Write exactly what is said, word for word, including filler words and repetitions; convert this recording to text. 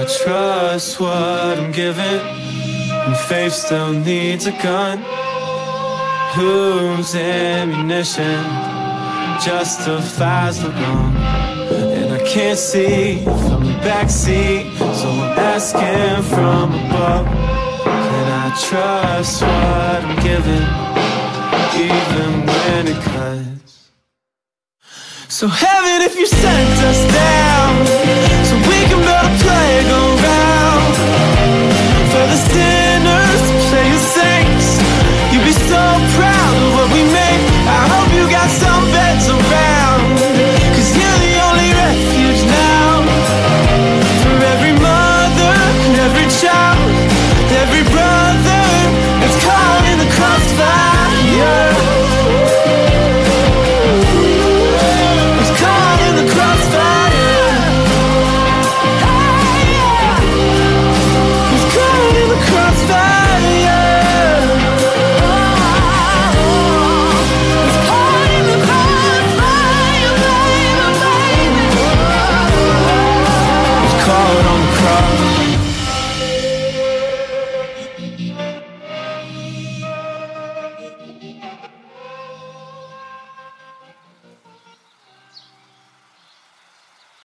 I trust what I'm given? And faith still needs a gun. Whose ammunition justifies the wrong? And I can't see from the backseat, so I'm asking from above. Can I trust what I'm given, even when it cuts? So heaven, if you sent us down, so we can build a plague around